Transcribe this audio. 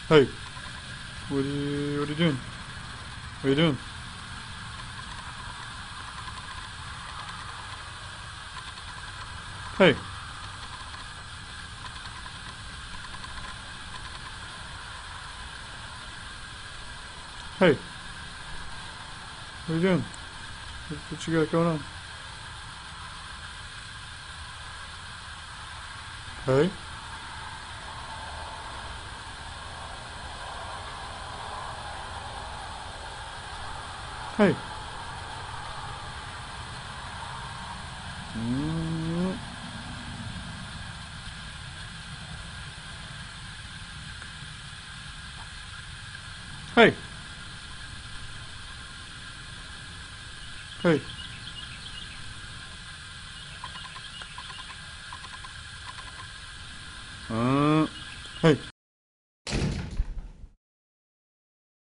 Hey, what are you doing? What are you doing? Hey. Hey. What are you doing? What you got going on? Hey. Hey. Mm. Hey. Hey.